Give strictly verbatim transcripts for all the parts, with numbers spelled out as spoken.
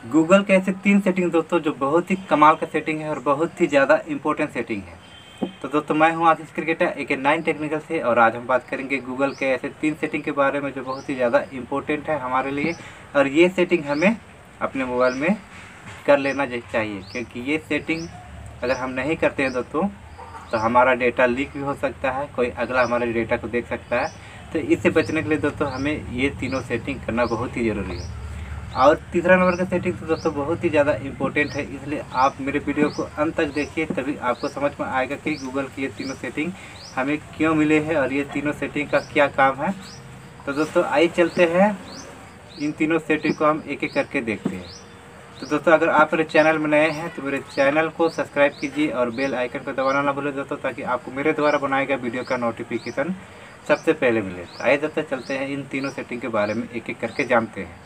Google के ऐसे तीन सेटिंग दोस्तों जो बहुत ही कमाल का सेटिंग है और बहुत ही ज़्यादा इम्पोर्टेंट सेटिंग है। तो दोस्तों मैं हूं आशीष क्रिकेटर ए के नाइन टेक्निकल से, और आज हम बात करेंगे गूगल के ऐसे तीन सेटिंग के बारे में जो बहुत ही ज़्यादा इम्पोर्टेंट है हमारे लिए। और ये सेटिंग हमें अपने मोबाइल में कर लेना चाहिए, क्योंकि ये सेटिंग अगर हम नहीं करते हैं दोस्तों तो हमारा डेटा लीक भी हो सकता है, कोई अगला हमारे डेटा को देख सकता है। तो इससे बचने के लिए दोस्तों हमें ये तीनों सेटिंग करना बहुत ही ज़रूरी है। और तीसरा नंबर का सेटिंग तो दोस्तों बहुत ही ज़्यादा इम्पोर्टेंट है, इसलिए आप मेरे वीडियो को अंत तक देखिए, तभी आपको समझ में आएगा कि गूगल की ये तीनों सेटिंग हमें क्यों मिले हैं और ये तीनों सेटिंग का क्या काम है। तो दोस्तों आइए चलते हैं, इन तीनों सेटिंग को हम एक एक करके देखते हैं। तो दोस्तों अगर आप मेरे चैनल में नए हैं तो मेरे चैनल को सब्सक्राइब कीजिए और बेल आइकन को दबाना ना भूलें दोस्तों, ताकि आपको मेरे द्वारा बनाए गए वीडियो का नोटिफिकेशन सबसे पहले मिले। तो आइए दोस्तों चलते हैं, इन तीनों सेटिंग के बारे में एक एक करके जानते हैं।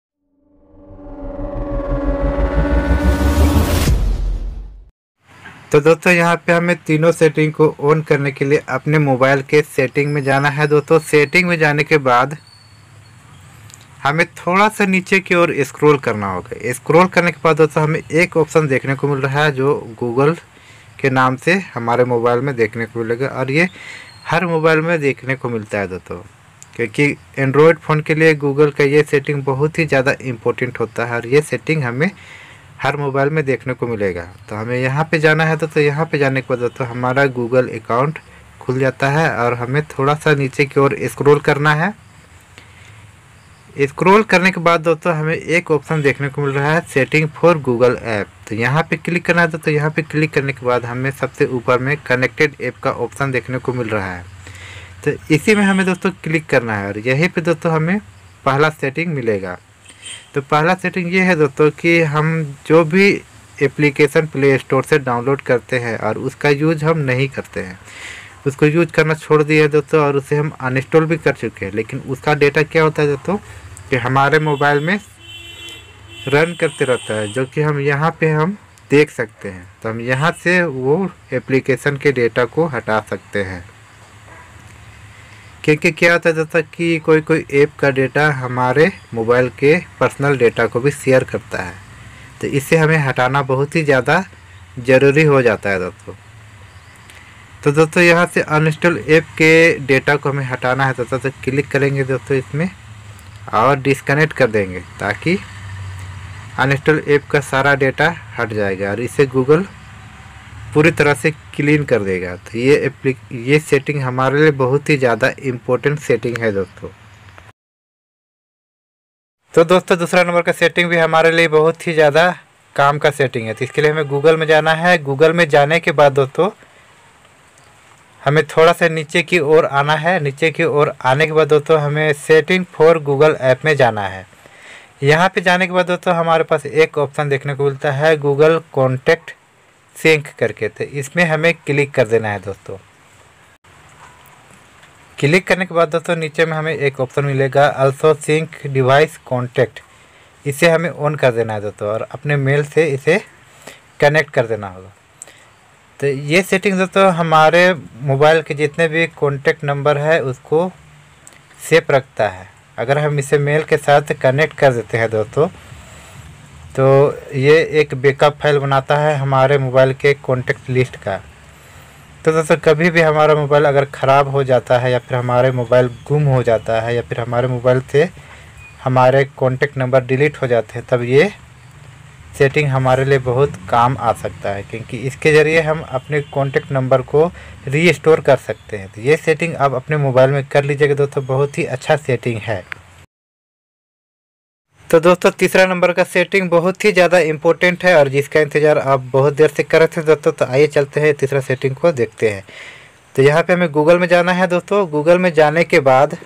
तो दोस्तों यहाँ पे हमें तीनों सेटिंग को ऑन करने के लिए अपने मोबाइल के सेटिंग में जाना है। दोस्तों सेटिंग में जाने के बाद हमें थोड़ा सा नीचे की ओर स्क्रॉल करना होगा। स्क्रॉल करने के बाद दोस्तों हमें एक ऑप्शन देखने को मिल रहा है जो गूगल के नाम से हमारे मोबाइल में देखने को मिलेगा, और ये हर मोबाइल में देखने को मिलता है दोस्तों, क्योंकि एंड्रॉयड फ़ोन के लिए गूगल का ये सेटिंग बहुत ही ज़्यादा इम्पोर्टेंट होता है और ये सेटिंग हमें हर मोबाइल में देखने को मिलेगा। तो हमें यहाँ पे जाना है दोस्तों। यहाँ पे जाने के बाद दोस्तों हमारा गूगल अकाउंट खुल जाता है और हमें थोड़ा सा नीचे की ओर स्क्रॉल करना है। स्क्रॉल करने के बाद दोस्तों हमें एक ऑप्शन देखने को मिल रहा है सेटिंग फॉर गूगल ऐप। तो यहाँ पे क्लिक करना है दोस्तों। यहाँ पे क्लिक करने के बाद हमें सबसे ऊपर में कनेक्टेड ऐप का ऑप्शन देखने को मिल रहा है, तो इसी में हमें दोस्तों क्लिक करना है और यहीं पे दोस्तों हमें पहला सेटिंग मिलेगा। तो पहला सेटिंग ये है दोस्तों कि हम जो भी एप्लीकेशन प्ले स्टोर से डाउनलोड करते हैं और उसका यूज हम नहीं करते हैं, उसको यूज करना छोड़ दिए दोस्तों, और उसे हम अनइंस्टॉल भी कर चुके हैं, लेकिन उसका डेटा क्या होता है दोस्तों कि हमारे मोबाइल में रन करते रहता है, जो कि हम यहाँ पे हम देख सकते हैं। तो हम यहाँ से वो एप्लीकेशन के डेटा को हटा सकते हैं, क्योंकि क्या होता है दोस्तों कि कोई कोई ऐप का डेटा हमारे मोबाइल के पर्सनल डेटा को भी शेयर करता है, तो इसे हमें हटाना बहुत ही ज़्यादा ज़रूरी हो जाता है दोस्तों। तो दोस्तों यहाँ से अनइंस्टॉल ऐप के डेटा को हमें हटाना है दोस्तों, तो क्लिक करेंगे दोस्तों इसमें और डिस्कनेक्ट कर देंगे, ताकि अनइंस्टॉल ऐप का सारा डेटा हट जाएगा और इसे गूगल पूरी तरह से क्लीन कर देगा। तो ये एप्लिक ये सेटिंग हमारे लिए बहुत ही ज़्यादा इम्पोर्टेंट सेटिंग है दोस्तों। तो दोस्तों दूसरा नंबर का सेटिंग भी हमारे लिए बहुत ही ज़्यादा काम का सेटिंग है। तो इसके लिए हमें गूगल में जाना है। गूगल में जाने के बाद दोस्तों हमें थोड़ा सा नीचे की ओर आना है। नीचे की ओर आने के बाद दोस्तों हमें सेटिंग फॉर गूगल ऐप में जाना है। यहाँ पे जाने के बाद दोस्तों हमारे पास एक ऑप्शन देखने को मिलता है गूगल कॉन्टैक्ट सिंक करके, तो इसमें हमें क्लिक कर देना है दोस्तों। क्लिक करने के बाद दोस्तों नीचे में हमें एक ऑप्शन मिलेगा अल्सो सिंक डिवाइस कॉन्टैक्ट, इसे हमें ऑन कर देना है दोस्तों और अपने मेल से इसे कनेक्ट कर देना होगा। तो ये सेटिंग दोस्तों हमारे मोबाइल के जितने भी कॉन्टैक्ट नंबर है उसको सेव रखता है। अगर हम इसे मेल के साथ कनेक्ट कर देते हैं दोस्तों, तो ये एक बैकअप फाइल बनाता है हमारे मोबाइल के कॉन्टैक्ट लिस्ट का। तो दोस्तों कभी भी हमारा मोबाइल अगर ख़राब हो जाता है या फिर हमारे मोबाइल गुम हो जाता है या फिर हमारे मोबाइल से हमारे कॉन्टैक्ट नंबर डिलीट हो जाते हैं, तब ये सेटिंग हमारे लिए बहुत काम आ सकता है, क्योंकि इसके ज़रिए हम अपने कॉन्टैक्ट नंबर को रीस्टोर कर सकते हैं। तो ये सेटिंग आप अपने मोबाइल में कर लीजिएगा दोस्तों, बहुत ही अच्छा सेटिंग है। तो दोस्तों तीसरा नंबर का सेटिंग बहुत ही ज़्यादा इम्पोर्टेंट है और जिसका इंतज़ार आप बहुत देर से कर रहे थे दोस्तों। तो आइए चलते हैं तीसरा सेटिंग को देखते हैं। तो यहाँ पे हमें गूगल में जाना है दोस्तों। गूगल में जाने के बाद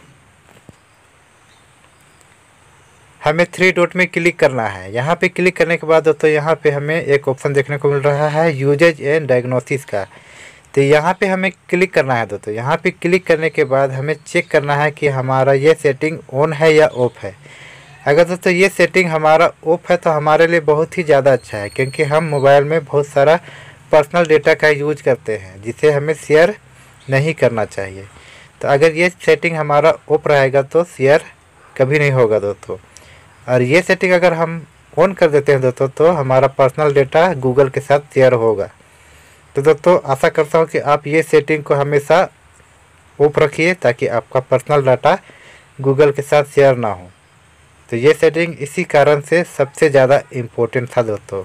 हमें थ्री डॉट में क्लिक करना है। यहाँ पे क्लिक करने के बाद दोस्तों यहाँ पे हमें एक ऑप्शन देखने को मिल रहा है यूजेज एंड डायग्नोसिस का। तो यहाँ पे हमें क्लिक करना है दोस्तों। यहाँ पे क्लिक करने के बाद हमें चेक करना है कि हमारा ये सेटिंग ऑन है या ऑफ है। अगर दोस्तों ये सेटिंग हमारा ऑफ है तो हमारे लिए बहुत ही ज़्यादा अच्छा है, क्योंकि हम मोबाइल में बहुत सारा पर्सनल डेटा का यूज करते हैं जिसे हमें शेयर नहीं करना चाहिए। तो अगर ये सेटिंग हमारा ऑफ रहेगा तो शेयर कभी नहीं होगा दोस्तों। और ये सेटिंग अगर हम ऑन कर देते हैं दोस्तों तो हमारा पर्सनल डेटा गूगल के साथ शेयर होगा। तो दोस्तों आशा करता हूँ कि आप ये सेटिंग को हमेशा ऑफ रखिए ताकि आपका पर्सनल डाटा गूगल के साथ शेयर ना हो। तो ये सेटिंग इसी कारण से सबसे ज़्यादा इम्पोर्टेंट था दोस्तों।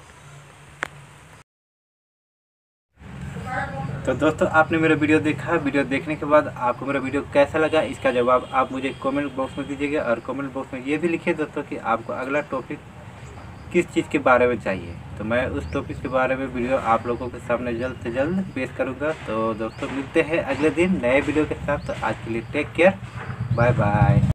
तो दोस्तों आपने मेरा वीडियो देखा। वीडियो देखने के बाद आपको मेरा वीडियो कैसा लगा इसका जवाब आप मुझे कमेंट बॉक्स में दीजिएगा। और कमेंट बॉक्स में ये भी लिखिए दोस्तों कि आपको अगला टॉपिक किस चीज़ के बारे में चाहिए, तो मैं उस टॉपिक के बारे में वीडियो आप लोगों के सामने जल्द से जल्द पेश करूँगा। तो दोस्तों मिलते हैं अगले दिन नए वीडियो के साथ। तो आज के लिए टेक केयर, बाय बाय।